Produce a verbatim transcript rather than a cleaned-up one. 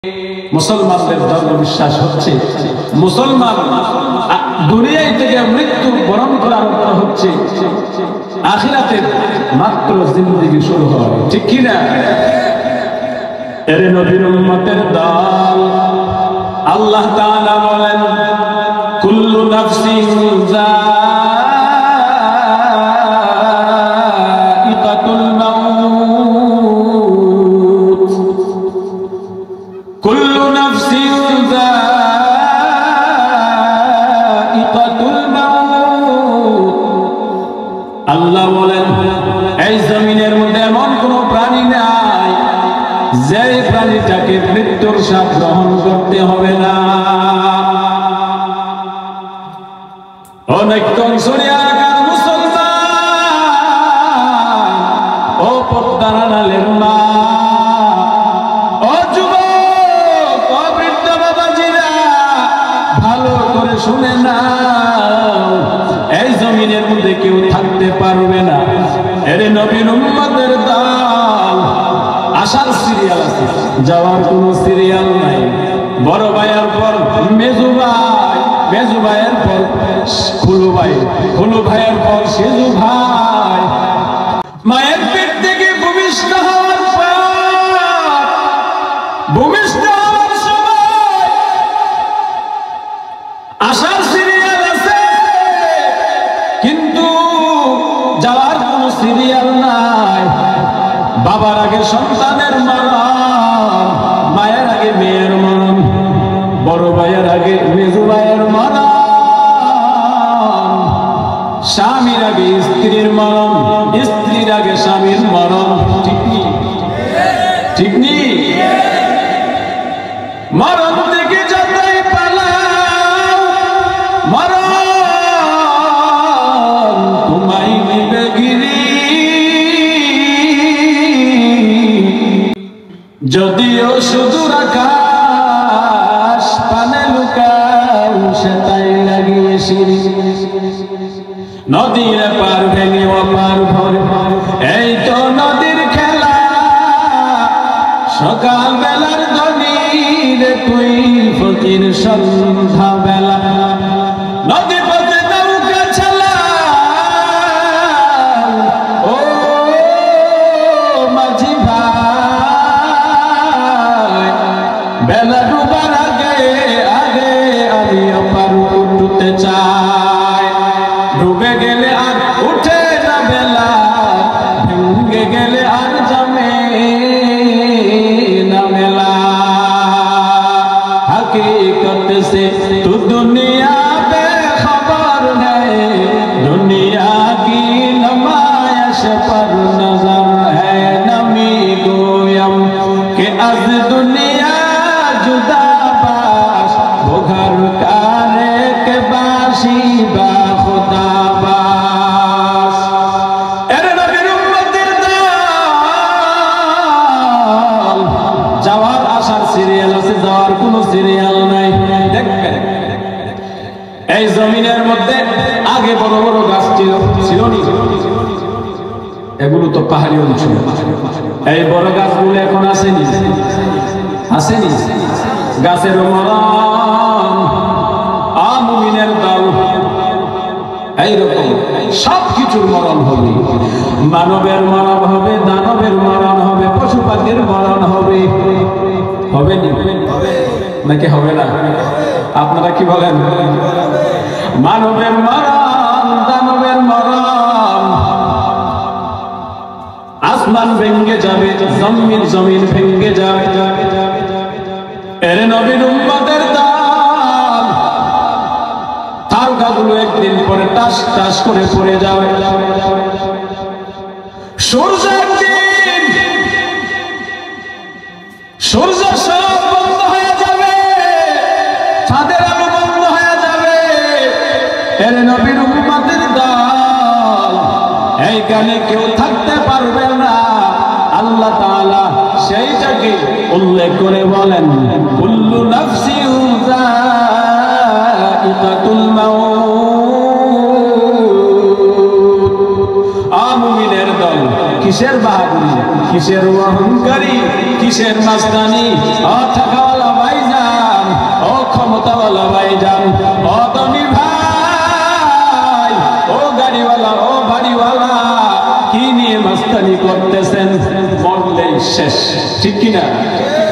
মুসলমানদের ধর্ম বিশ্বাস হচ্ছে মুসলমান দুনিয়ায় থেকে মৃত্যু বরণ করার অর্থ হচ্ছে আখিরাতের মাত্র জিন্দেগি শুরু হয়, ঠিক কি না? এর নবীর উম্মতের দল আল্লাহ তাআলা বলেন কুল্লু নাফসিন যায়িকাতুল মাউত, কুল্লু নাফসিন যায়িকাতুল মাউত। আল্লাহ বলেন এই জমিনের মধ্যে এমন কোন প্রাণী নাই যে প্রাণীটাকে মৃত্যুর স্বাদ গ্রহণ করতে হবে না। অনেক কংসরিয়াকার মুসলমান ও পদ্মার আড়ালের মা ও যুবক ও বৃদ্ধ বাবাজিরা ভালো করে শুনে নাও, এই জমিনের মধ্যে কেউ থাকতে পারবে না। এর নবীর উম্মতের দল আসার সিরিয়াল আছে, যাওয়ার কোন সিরিয়াল নাই। বড় ভাইয়ের পর মেজু ভাই, মেজু ভাইয়ের পর খুলু ভাই, খুলু ভাইয়ের পর সেজু ভাই। মায়ের পেট থেকে ভূমিষ্ঠ হওয়ার পর ভূমিষ্ঠ হওয়ার সময় আসার সিরিয়াল আছে, কিন্তু যাওয়ার কোন সিরিয়াল নাই। বাবার আগে সন্তানের মরণ, মায়ের আগে মেয়ের মরণ, বড় ভাইয়ের আগে মেজু ভাইয়ের মরণ, স্বামীর আগে স্ত্রীর মরণ, স্ত্রীর আগে স্বামীর মরণ, ঠিক নেই? ঠিক নেই? মরণ থেকে যতই পালাও মরণ তোমায় নিবে গিরি, যদিও সুদূর আকাশ পানে লুকাও সে তাই লাগিয়ে সিঁড়ি, নদীর পার ভেঙে অপার ভর এই তো নদীর খেলা, সকাল বেলার ধনী রে তুই ফকির সন্ধ্যা বেলা, নদী পথে নৌকা ছেলা ও মাঝি ভাই, বেলা ডুবার আগে আগে আমি অপার উঠতে চাই, ডুবে গেলে আর উঠে না বেলা, ভেঙে গেলে আর জমে না মেলা, हकीकत से तू दुनिया बेखबर है, दुनिया की नुमाइश पर नजर है, नमी गोयम के अज दुनिया जुदा बाश, वो घर कारे के बाशी बा खुदा बाश। एरे नबीर उम्मतेर दल যাওয়ার আসার সিরিয়াল আছে, যাওয়ার কোন সিরিয়াল নাই। দেখবেন এই জমিনের মধ্যে আগে বড় বড় গাছ ছিল, ছিল নি? এগুলো তো পাহাড়ি অঞ্চল, এই বড় গাছগুলো এখন আসেনি, আসেনি? গাছের মরণ মুমিনের দল এইরকম সব কিছুর মরণ হবে, মানবের মরণ হবে, দানবের মরণ হবে, পশু পাখির মরণ হবে, হবে নাকি হবে না? আপনারা কি বলেন? মানবের মরণ, দানবের মরণ, আসমান ভেঙে যাবে, জমিন জমিন ভেঙে যাবে। এর নবীর উম্মতের দল তারকাগুলো একদিন পরে টাস টাস করে পড়ে যাবে। সূর্য একদিন সূর্য সব বন্ধ হয়ে যাবে, চাঁদের আলো বন্ধ হয়ে যাবে। এর নবীর উম্মতের দল এইখানে কেউ থাকতে পারবে না। আল্লাহ তাআলা সেইটাকে উল্লেখ করে বলেন কুল্লু নাফসিন যায়িকাতুল মাউত। আ মুমিনের দল কিসের বাহাদুরি, কিসের অহংকারী, কিসের মাস্তানি, অথাকাল মাস্তানি করতেছেন, মরলেই শেষ, ঠিক কিনা?